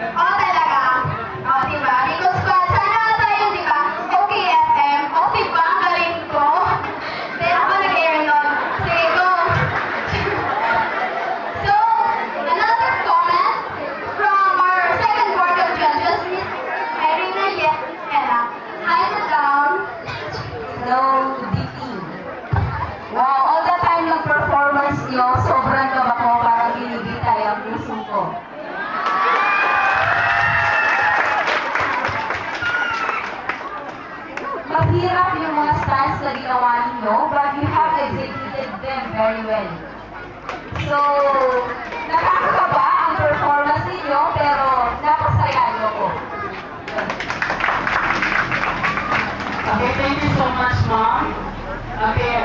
Oo talaga. Oo, diba? Because Squad, sana tayo, diba? Okay, FM. O, diba? Ang galing ko. Kaya ako nag-air nun. Sige, go. So, another comment from our second board of judges, Miss Irina Yena. Hi, Madam. Hello, good evening. Wow, all the time ng performance niyo, sobrang kaba ko, parang binibitay ang puso ko. Mahirap yung mga stunts na ginawa ninyo, but you have executed them very well. So, nakakakaba ang performance ninyo, pero napasaya niyo ko. Okay, thank you so much, Mom. Okay.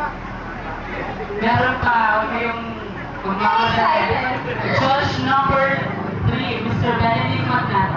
Meron pa, okay, yung umakas. Judge number 3, Mr. Benedict Magnata.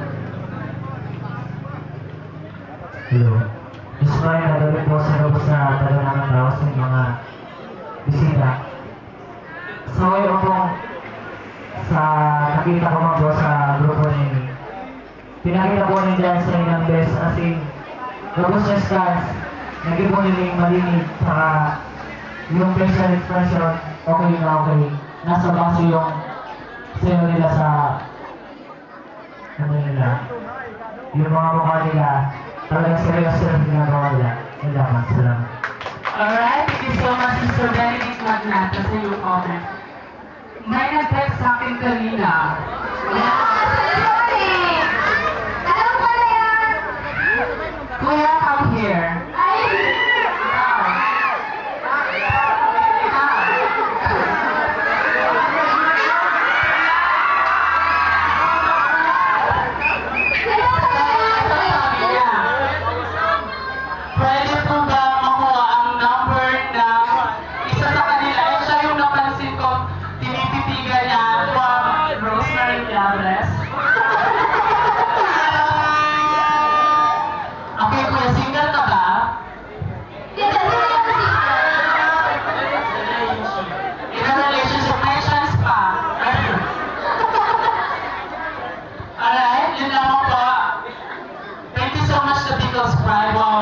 Hello. Gusto ko yung nagawin po sa loob sa talaga naman tao sa mga bisita. So ngayon po, sa nakita ko mga po sa grupo ninyo, pinakita po ninyo dyan sa inyong best as in, tapos yung scans, naging po nila yung malinig, saka yung facial expression, okay na okay. Nasa baso yung sayo nila sa ano nila, yung mga mukha nila, talagang seryoso yung ginagawa nila. Salamat. Alright, thank you so much, Mr. Benedict Magnata, sa iyong comment. May nag-text sa akin kanina. Sorry. Alam ko na yan. Kuya, come here. Ay, Pwede po ba makuha ang number ng isa sa kanila? Siya yung napansin ko, tinititigan niya from Rosemary Llaves. Okay, kuya, single ka ba? sila yung In a relationship, may chance pa. Alright, yun lang po. Thank you so much to Pickles Pride. Wow,